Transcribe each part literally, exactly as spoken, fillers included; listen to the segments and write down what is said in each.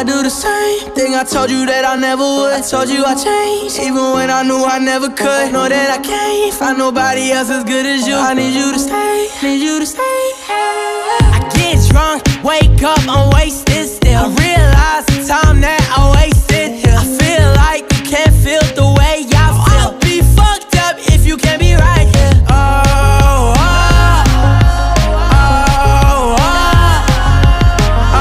do the same thing I told you that I never would. I told you I changed, even when I knew I never could. Know that I can't find nobody else as good as you. I need you to stay, need you to stay. I get drunk, wake up, I'm wasted still. I realize the time that I wasted here. I feel like you can't feel the way I feel. I'll be fucked up if you can't be right here. Oh, oh, oh, oh, oh,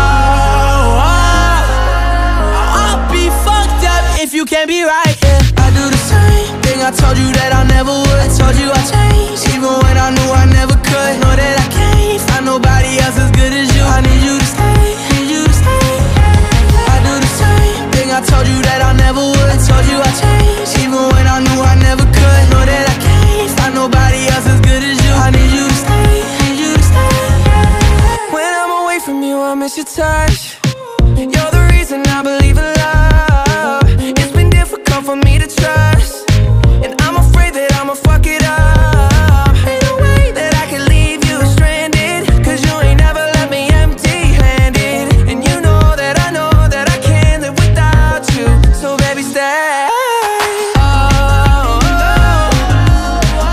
oh. I'll be fucked up if you can't be right here. I do the same thing I told you that I never would. I told you I changed, even when I knew I never could. Know that I can't find nobody else as good as you. I need you to stay, need you to stay. I do the same thing I told you that I never would. I told you I changed, even when I knew I never could. Know that I can't find nobody else as good as you. I need you to stay, need you to stay. When I'm away from you, I miss your touch. You're the reason I believe in love. It's been difficult for me to trust, and I'm afraid that I'ma fuck it up. Ain't no way that I can leave you stranded, cause you ain't never left me empty-handed. And you know that I know that I can't live without you. So baby, stay. Oh, oh, oh,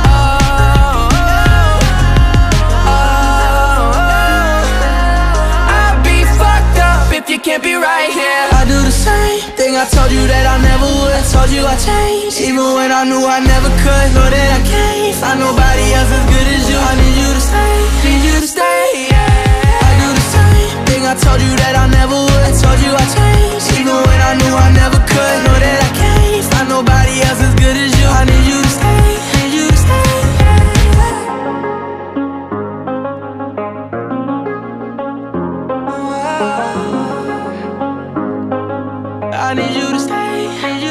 oh, oh. I'll be fucked up if you can't be right here. I do the same thing I told you that I never would. I told you I changed, even when I knew I never could. Know that I can't find nobody else as good as you. I need you to stay, need you to stay, yeah. I do the same thing I told you that I never would. I told you I changed, even when I knew I never could. Know that I can't find nobody else as good as you. I need you to stay, need you to stay, yeah. I need you to stay, need you